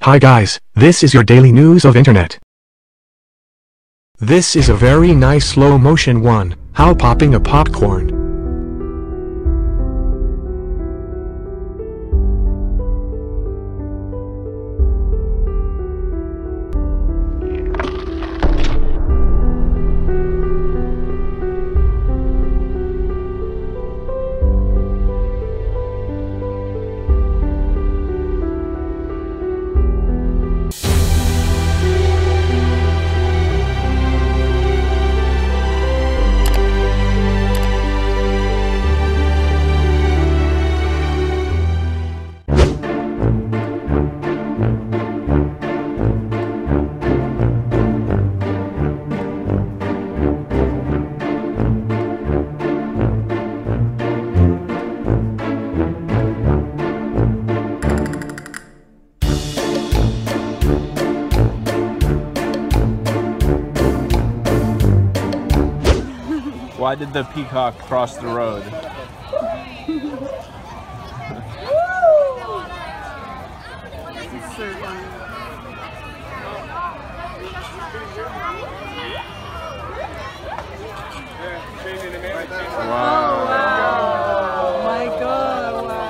Hi guys, this is your daily news of internet. This is a very nice slow motion one, how popping a popcorn. Why did the peacock cross the road? Wow. Oh my God, wow.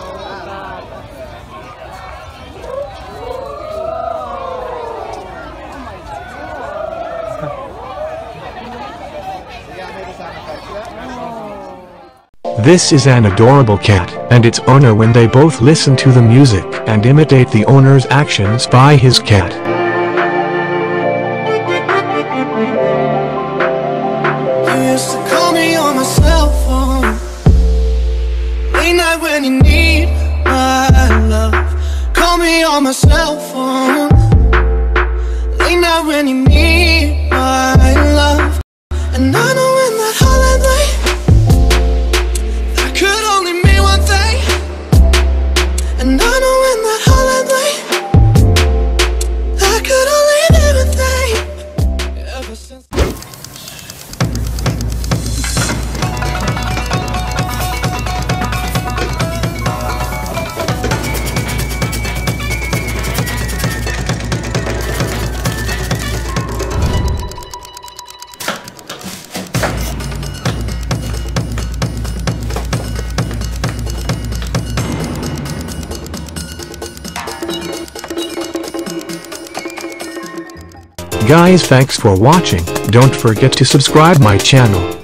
This is an adorable cat and its owner when they both listen to the music and imitate the owner's actions by his cat. You used to call me on my cell phone late night when you need my love. Call me on my cell phone late night when you need my love. And I know when that holiday that could only mean one thing. And I know when that holiday that could only mean one thing. Ever since Guys, thanks for watching. Don't forget to subscribe my channel.